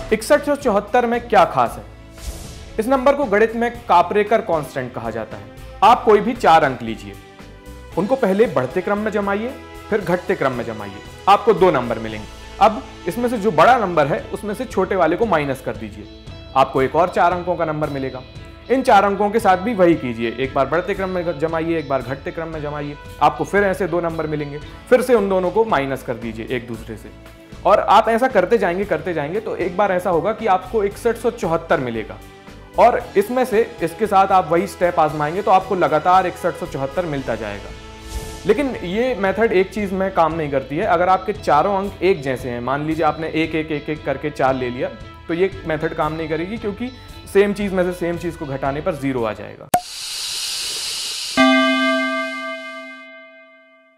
6174 में क्या खास है? इस नंबर को गणित में कापरेकर कांस्टेंट कहा जाता है। आप कोई भी 4 अंक लीजिए, उनको पहले बढ़ते क्रम में जमाइए, फिर घटते क्रम में जमाइए, आपको 2 नंबर मिलेंगे। अब इसमें से जो बड़ा नंबर है उसमें से छोटे वाले को माइनस कर दीजिए, आपको एक और 4 अंकों का नंबर मिलेगा। इन 4 अंकों के साथ भी वही कीजिए, एक बार बढ़ते क्रम में जमाइए, एक बार घटते क्रम में जमाइए, आपको फिर ऐसे 2 नंबर मिलेंगे। फिर से उन दोनों को माइनस कर दीजिए एक दूसरे से, और आप ऐसा करते जाएंगे तो एक बार ऐसा होगा कि आपको 6174 मिलेगा, और इसमें से इसके साथ आप वही स्टेप आजमाएंगे तो आपको लगातार 6174 मिलता जाएगा। लेकिन ये मेथड एक चीज में काम नहीं करती है। अगर आपके चारों अंक एक जैसे हैं, मान लीजिए आपने एक एक एक एक करके 4 ले लिया, तो ये मेथड काम नहीं करेगी, क्योंकि सेम चीज में से सेम चीज को घटाने पर 0 आ जाएगा।